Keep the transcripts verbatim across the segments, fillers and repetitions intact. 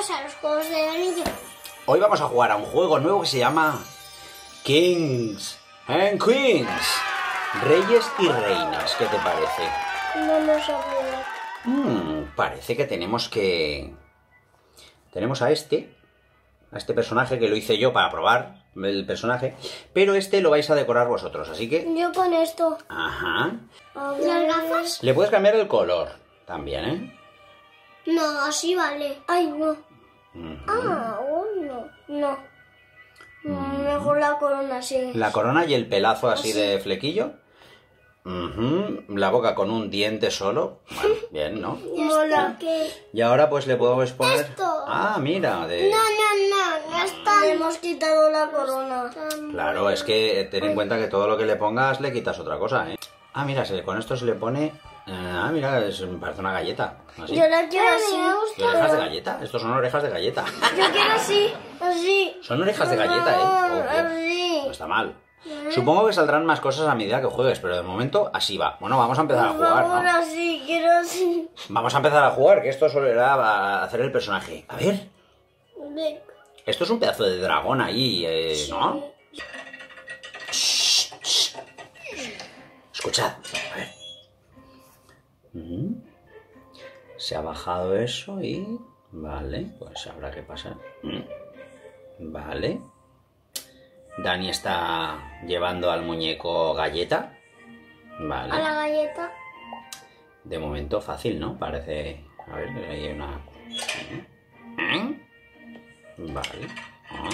Bienvenidos a los Juegos del Anillo. Hoy vamos a jugar a un juego nuevo que se llama Kings and Queens. Reyes y reinas, ¿qué te parece? No lo sabía. Hmm, parece que tenemos que... Tenemos a este, a este personaje que lo hice yo para probar el personaje, pero este lo vais a decorar vosotros, así que... Yo con esto. Ajá. ¿Las gafas? Le puedes cambiar el color también, ¿eh? No, así vale. Ay, no. Uh-huh. Ah, no. No. Mm, Mejor la corona así. La corona y el pelazo así, Así. de flequillo. Ujú. La boca con un diente solo. Bueno, bien, ¿no? Mola. Que... Y ahora pues le podemos poner... Esto. Ah, mira, de... No, no, no. No está. Le hemos quitado la corona. Claro, es que ten en cuenta que todo lo que le pongas le quitas otra cosa, ¿eh? Ah, mira, se- con esto se le pone... eh, ah, mira, es, me parece una galleta. Así. Yo la quiero así. ¿Y orejas de galleta? Estos son orejas de galleta. Yo quiero así. Así. Son orejas de galleta, ¿eh? Oh, oh. Así. No está mal. Supongo que saldrán más cosas a medida que juegues, pero de momento así va. Bueno, vamos a empezar a Por jugar, favor, ¿no? así. Quiero así. Vamos a empezar a jugar, que esto solo era a hacer el personaje. A ver, Ven. esto es un pedazo de dragón ahí, eh, ¿no? Shh, shh. Escuchad, a ver. Ujú. Se ha bajado eso y... Vale, pues habrá que pasar. Mm. Vale. Dani está llevando al muñeco galleta. A Vale. la galleta. De momento fácil, ¿no? Parece... A ver, ahí hay una... ¿Eh? Vale. Ah.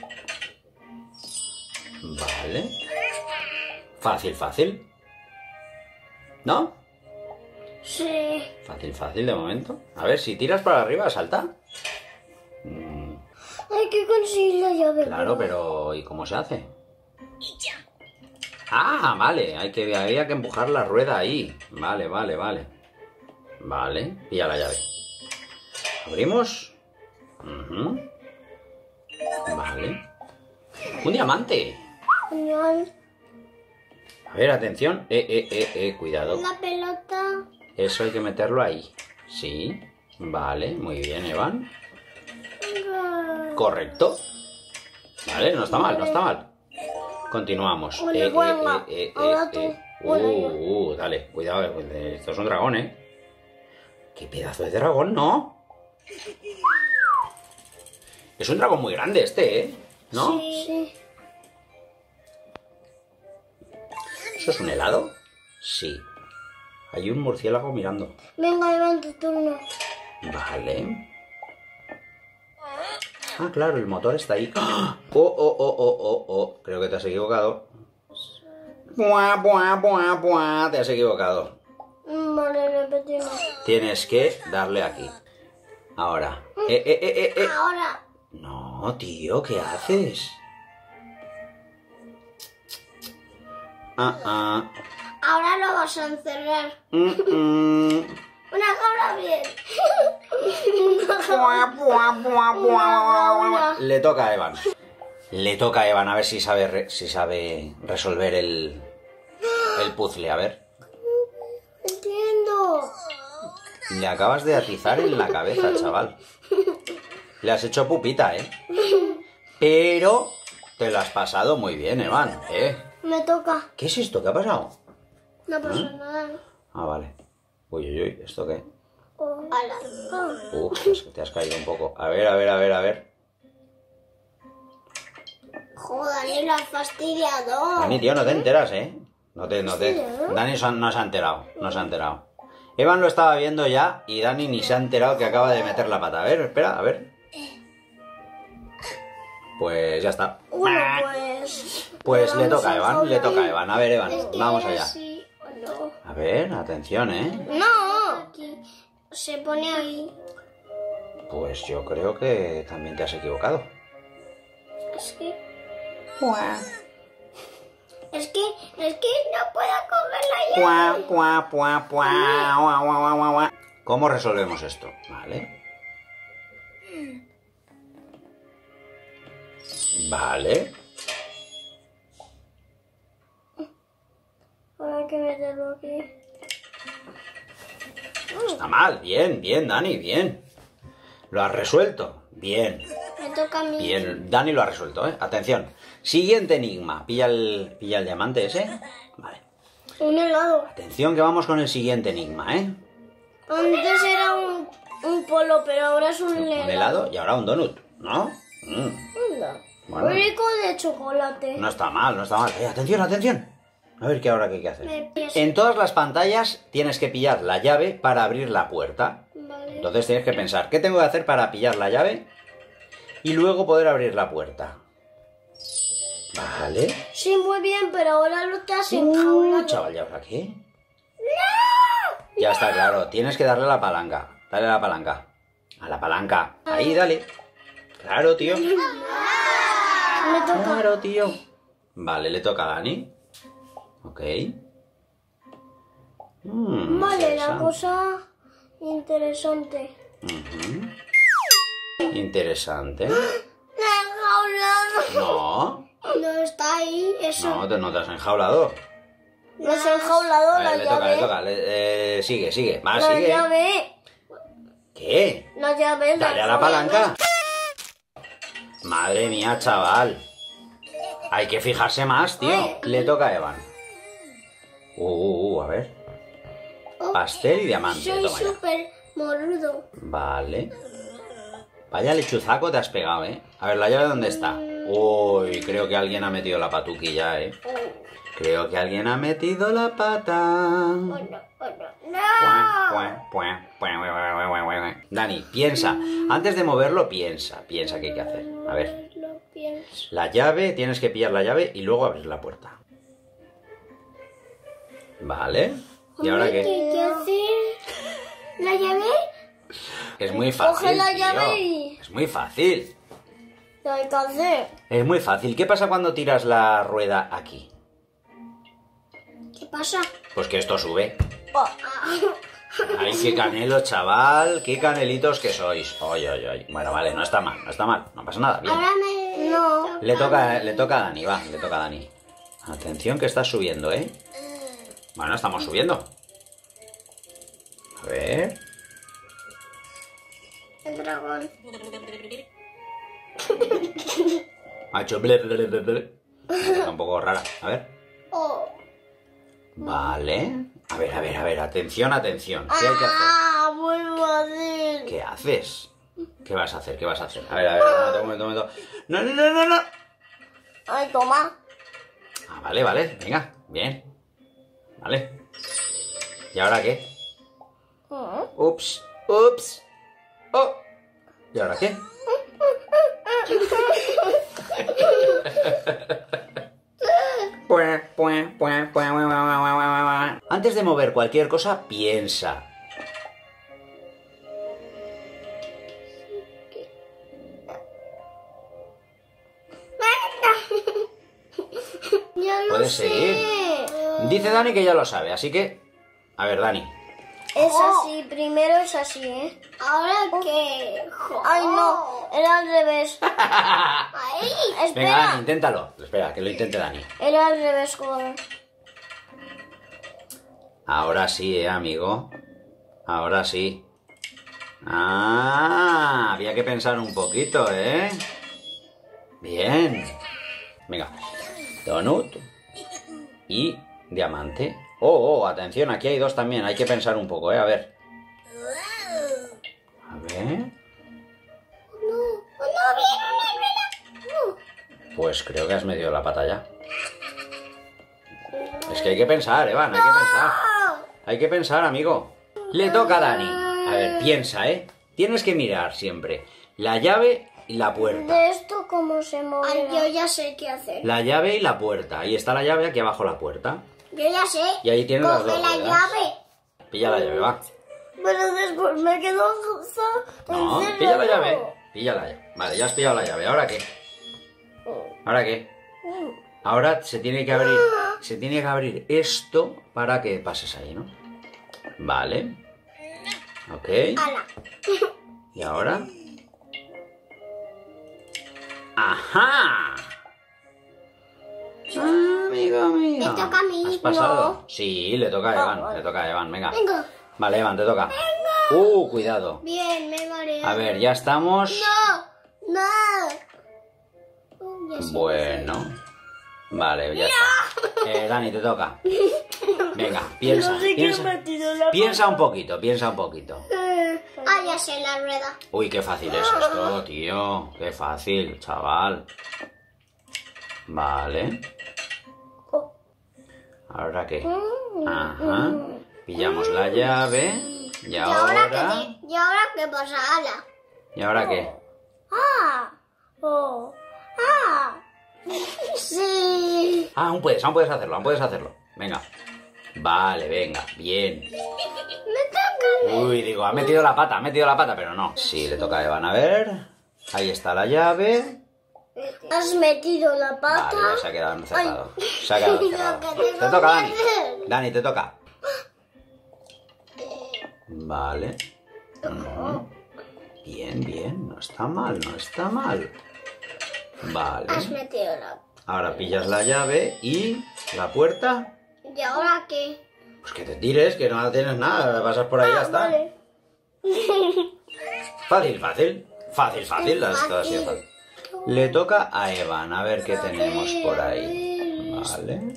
Vale. Fácil, fácil. ¿No? Sí. Fácil, fácil de momento. A ver, si tiras para arriba, salta. Mm, Hay que conseguir la llave. claro, pero ¿y cómo se hace? Ah, vale. Hay que, había que empujar la rueda ahí. Vale, vale, vale. Vale. Pilla la llave. Abrimos. Ujú. Vale. Un diamante. Genial. A ver, atención. Eh, eh, eh, eh, cuidado. La pelota. Eso hay que meterlo ahí. Sí. Vale, muy bien, Evan. Correcto. Vale, no está mal, no está mal. Continuamos. Ole, Eh, eh, venga. eh, eh, Ahora eh, tú. eh. Bueno, yo. Uh, uh, dale, cuidado. eh, Esto es un dragón, ¿eh? Qué pedazo de dragón, ¿no? Es un dragón muy grande este, ¿eh? ¿No? Sí. ¿Eso es un helado? Sí. Hay un murciélago mirando. Venga, Iván, tu turno. Vale. Ah, claro, el motor está ahí. ¡Ah! Oh, oh, oh, oh, oh, oh. Creo que te has equivocado. Buah, buah, buah, buah. Te has equivocado. Vale, repetimos. Tienes que darle aquí. Ahora. Eh, eh, eh, eh, eh. Ahora. No, tío, ¿qué haces? Ah, ah. Ahora lo vas a encerrar. Mm, mm. Una cabra bien. Buah, buah, buah, buah, buah. Le toca a Evan. Le toca a Evan a ver si sabe, re- si sabe resolver el, el puzzle. A ver. Entiendo. Le acabas de atizar en la cabeza, chaval. Le has hecho pupita, ¿eh? Pero te lo has pasado muy bien, Evan, ¿eh? Me toca. ¿Qué es esto? ¿Qué ha pasado? No pasa nada. Ah, vale. Uy, uy, uy, ¿esto qué? Ala. Ah. Uf, pues te has caído un poco. A ver, a ver, a ver, a ver. Joder, ni lo has fastidiado. Dani, tío, no te enteras, ¿eh? No te, no te... Sí, ¿eh? Dani so- no se ha enterado, no se ha enterado. Evan lo estaba viendo ya y Dani ni se ha enterado que acaba de meter la pata. A ver, espera, a ver. Pues ya está. Bueno, pues... Pues le vamos toca a a Evan, le jugar. toca a Evan. A ver, Evan, Es que vamos allá. sí o no. A ver, atención, ¿eh? No. Aquí. Se pone ahí. Pues yo creo que también te has equivocado. Es que... Es que... Es que no puedo coger la llave. Pua, pua, pua, pua, gua, gua, gua, gua, gua. ¿Cómo resolvemos esto? Vale. Vale. Ahora hay que meterlo aquí. No está mal. Bien, bien, Dani, bien. Lo has resuelto. Bien. Me toca a mí. Bien. Dani lo ha resuelto, ¿eh? Atención. Siguiente enigma. Pilla el, pilla el diamante ese. Vale. Un helado. Atención que vamos con el siguiente enigma, ¿eh? Antes era un, un polo, pero ahora es un, Un helado. helado y ahora un donut, ¿no? Mm. Anda. Bueno. Rico de chocolate. No está mal, no está mal. Eh, atención, atención. A ver qué ahora qué hay que hacer. Me pillas. En todas las pantallas tienes que pillar la llave para abrir la puerta. Vale. Entonces tienes que pensar, ¿qué tengo que hacer para pillar la llave y luego poder abrir la puerta? Vale. Sí, muy bien, pero ahora lo estás Uh, enjaulando. chaval, ¿y ahora qué? Ya está claro, tienes que darle la palanca. Dale a la palanca. A la palanca. Ahí, dale. Claro, tío. Me toca. Claro, tío. Vale, le toca a Dani. Ok. Mm, Vale, la interesante. cosa interesante. Ujú. Interesante. Me he enjaulado. No, No está ahí, eso. no, te- no te has enjaulado. No se ha enjaulado A la ver, le toca, llave. le toca. le- eh, sigue, sigue. Más, La sigue. llave. ¿Qué? La llave. Dale a la palanca. Madre mía, chaval. Hay que fijarse más, tío. Ay. Le toca a Evan. Uh, uh, uh, a ver. Pastel y diamante. Soy Toma ya. súper morudo. Vale. Vaya lechuzaco te has pegado, ¿eh? A ver, ¿la llave dónde está? Uy, creo que alguien ha metido la patuquilla, ¿eh? Creo que alguien ha metido la pata. Oh, no, oh, no. No. Dani, piensa. Antes de moverlo, piensa. Piensa qué hay que hacer. A ver. Lo pienso. La llave, tienes que pillar la llave y luego abrir la puerta. Vale. ¿Y ahora ¿Qué qué? hay que hacer? ¿La llave? Es muy fácil. Coge la tío. llave y- Es muy fácil. ¿Qué hay que hacer? Es muy fácil. ¿Qué pasa cuando tiras la rueda aquí? ¿Qué pasa? Pues que esto sube. Oh. Ay, qué canelo, chaval. Qué canelitos que sois. Ay, ay, ay. Bueno, vale, no está mal, no está mal. No pasa nada. Bien. Ahora me... No. Le toca, le toca a Dani, va, le toca a Dani. Atención que estás subiendo, ¿eh? Bueno, estamos subiendo. A ver. El dragón. Ha hecho ble, ble, ble, ble. Está un poco rara. A ver. Oh. Vale. A ver, a ver, a ver. Atención, atención. ¿Qué hay que hacer? Ah, muy fácil. ¿Qué haces? ¿Qué vas a hacer? ¿Qué vas a hacer? A ver, a ver, un momento, un momento, un momento. No, no, no, no, no. Ay, toma. Ah, vale, vale. Venga, bien. Vale. ¿Y ahora qué? Mm. Ups, ups. Oh. ¿Y ahora qué? Antes de mover cualquier cosa, piensa. Ya lo Puedes sé. seguir. Dice Dani que ya lo sabe, así que... A ver, Dani. Es así, primero es así, ¿eh? ¿Ahora qué? Ay, no, era al revés. Ay, Venga, espera. Dani, inténtalo. Espera, que lo intente Dani. Era al revés, joder. Ahora sí, eh, amigo. Ahora sí. Ah, había que pensar un poquito, ¿eh? Bien. Venga. Donut. Y diamante. Oh, oh, atención, aquí hay dos también. Hay que pensar un poco, ¿eh? A ver. A ver. No, no, viene una rueda. Pues creo que has metido la pata ya. Es que hay que pensar, Evan, hay que pensar. Hay que pensar, amigo. Le toca a Dani. A ver, piensa, ¿eh? Tienes que mirar siempre la llave y la puerta. ¿De esto cómo se mueve? Ay, yo ya sé qué hacer. La llave y la puerta. Ahí está la llave, aquí abajo la puerta. Yo ya sé. Y ahí tienes las Coge dos la ruedas. llave. Pilla la llave, va. Pero después me quedo No, encerrado. pilla la llave. Pilla la llave. Vale, ya has pillado la llave. ¿Ahora qué? ¿Ahora qué? Ahora se tiene que abrir. Se tiene que abrir esto para que pases ahí, ¿no? Vale. Ok. Ala. ¿Y ahora? ¡Ajá! Amigo mío. Me toca a mí, ¿Has pasado? no. Sí, le toca a Evan. Le toca a Evan, venga. Venga. Vale, Evan, te toca. Venga. Uh, cuidado. Bien, me he mareado. A ver, ya estamos. No, no. Uh, ya sé. Bueno. Vale, ya está. Eh, Dani, te toca. Venga, piensa. No sé qué piensa, he metido la piensa un poquito, piensa un poquito. Ah, ya sé, la rueda. Uy, qué fácil es esto, tío. Qué fácil, chaval. Vale. Oh. ¿Ahora qué? Ajá. Pillamos la llave. Y ¿Y ahora ahora... qué? ¿Y ahora qué pasa, Ala? ¿Y ahora qué? Ah. Oh. Ah. Sí. Ah, aún puedes, aún puedes hacerlo, aún puedes hacerlo. Venga. Vale, venga, bien. Me toca. Uy, digo, ha metido la pata, ha metido la pata, pero no. Sí, le toca a Evan, a ver. Ahí está la llave. Has metido la pata. Vale, ya se ha quedado encerrado. Se ha quedado encerrado. Lo que tengo Te toca, que Dani. hacer. Dani, te toca. Vale. Ujú. Bien, bien, no está mal, no está mal. Vale. Has metido la. Ahora pillas la llave y la puerta. ¿Y ahora qué? Pues que te tires, que no tienes nada, pasas por ahí y ya Ah, está. vale. Fácil, fácil. Fácil, fácil. Esto ha sido fácil. Le toca a Evan, a ver qué tenemos por ahí. Vale.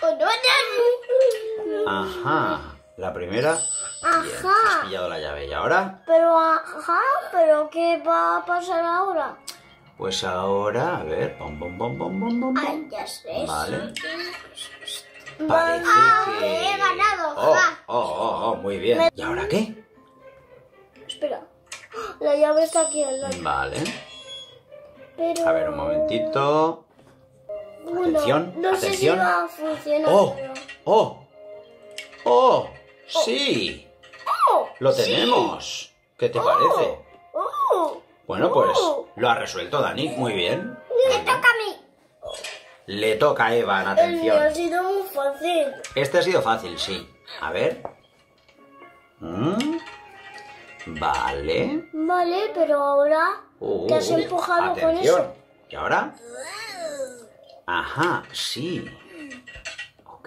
Ajá. La primera. Bien, has Ajá. pillado la llave. ¿Y ahora? Pero, ajá, pero ¿qué va a pasar ahora? Pues ahora, a ver. Pom, pom, pom, pom, pom, pom, Ay, pom. ya sé. Vale. Vale. Parece Ah, que... he ganado. Oh, Ja. oh, oh, oh, muy bien. ¿Y ahora qué? Espera. La llave está aquí al lado. Vale. Pero... A ver, un momentito. Bueno, Atención, no sé si atención. va a funcionar. ¡Oh! pero- ¡Oh! ¡Oh! ¡Sí! ¡Oh! ¡Lo tenemos! ¿Qué te parece? ¡Oh! Bueno, pues Oh. lo ha resuelto Dani. Muy bien. Me toca a mí. Le toca a Evan, El mío ha atención. sido muy fácil. Este ha sido fácil, sí. A ver. Mm. Vale. Vale, pero ahora Uh, te has uh, empujado con atención. eso. ¿Y ahora? Ajá, sí. Ok.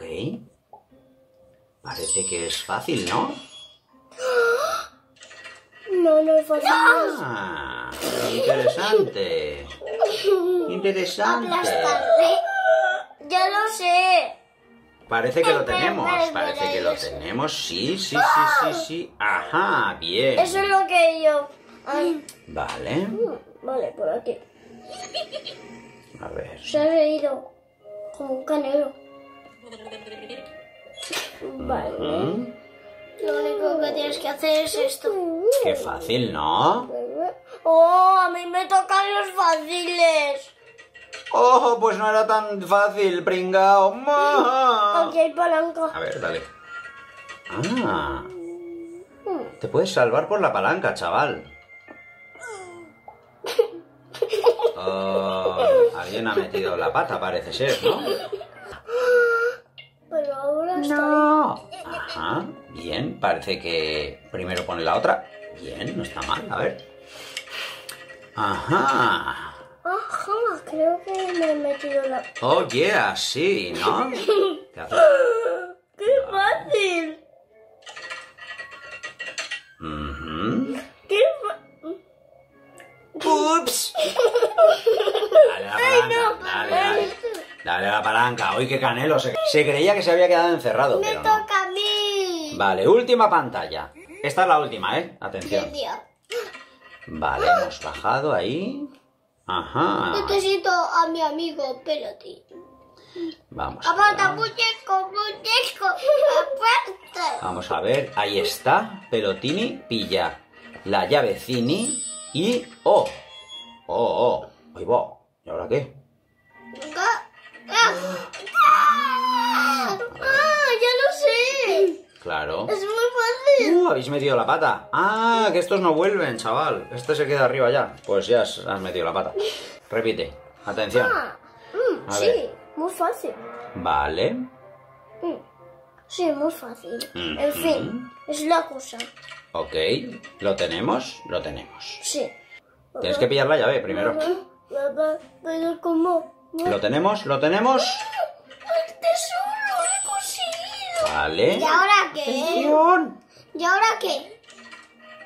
Parece que es fácil, ¿no? No, no es fácil. Ah, interesante. Interesante. Aplastarle. Ya lo sé. Parece que lo Espera, tenemos. espera, Parece espera, que lo eso. tenemos. Sí, sí, sí, sí, sí. Ajá, bien. Eso es lo que yo... Ay. Vale. Vale, por aquí. A ver. Se ha reído como un canelo. Vale. Mm, Lo único que tienes que hacer es esto. Qué fácil, ¿no? ¡Oh! A mí me tocan los fáciles. ¡Oh! Pues no era tan fácil, pringao. Ma. Aquí hay palanca. A ver, dale. Ah. Te puedes salvar por la palanca, chaval. Oh, alguien ha metido la pata, parece ser, ¿no? Pero ahora está No. Ajá, bien. Parece que primero pone la otra. Bien, no está mal. A ver. Ajá. ahí. Ajá, creo que me he metido la... Oh, yeah, sí, ¿no? ¿Qué haces? ¡Qué fácil! Ujú. ¡Qué fácil! ¡Ups! Dale a la palanca, dale, dale. Dale a la palanca. Uy, qué canelo. Se, se creía que se había quedado encerrado, Me pero no. toca a mí. Vale, última pantalla. Esta es la última, ¿eh? Atención. Tío, Vale, hemos bajado ahí. Ajá. necesito a mi amigo Peloti. Vamos. Aparta, allá. muñeco, muñeco. Aparta. Vamos a ver. Ahí está. Pelotini pilla la llavecini y... ¡Oh! ¡Oh, oh! ¡Ahí va! ¿Y ahora qué? Ah, ah, ah, ah, ya lo sé. Claro. Es muy fácil. Uh, habéis metido la pata. Ah, que estos no vuelven, chaval. Este se queda arriba ya. Pues ya has has metido la pata. Repite. Atención. Ah, mm, A sí, ver. muy fácil. Vale. Mm, sí, muy fácil. Ujú. En fin, es la cosa. Ok. ¿Lo tenemos? Lo tenemos. Sí. Tienes que pillar la llave primero. Papá, pero ¿cómo? ¿Lo tenemos? ¿Lo tenemos? ¡El tesoro lo he conseguido! Vale. ¿Y ahora qué? Atención. ¿Y ahora qué?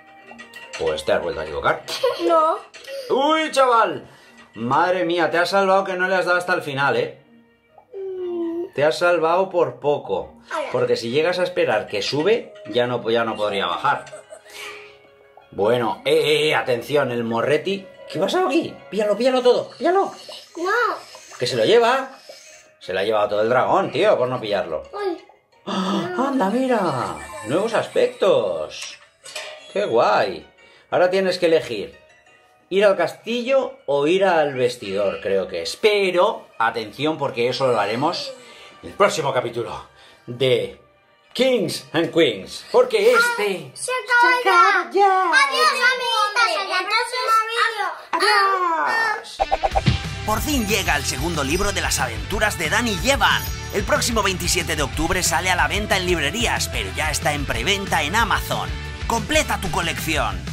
Pues te has vuelto a equivocar. No. ¡Uy, chaval! Madre mía, te has salvado que no le has dado hasta el final, ¿eh? Te has salvado por poco. Porque si llegas a esperar que sube, ya no, ya no podría bajar. Bueno, eh, eh, eh, atención, el morreti. ¿Qué pasa aquí? Píllalo, píllalo todo, píllalo. No. ¿Que se lo lleva? Se lo ha llevado todo el dragón, tío, por no pillarlo. Uy. ¡Ah! ¡Anda, mira! Nuevos aspectos. ¡Qué guay! Ahora tienes que elegir ir al castillo o ir al vestidor, creo que es. Pero, atención, porque eso lo haremos en el próximo capítulo de Kings and Queens. Porque este... Se acaba ya. ya. Adiós, amiguitos. Hasta el próximo vídeo. ¡Adiós! Por fin llega el segundo libro de las aventuras de Dan y Evan. El próximo veintisiete de octubre sale a la venta en librerías, pero ya está en preventa en Amazon. Completa tu colección.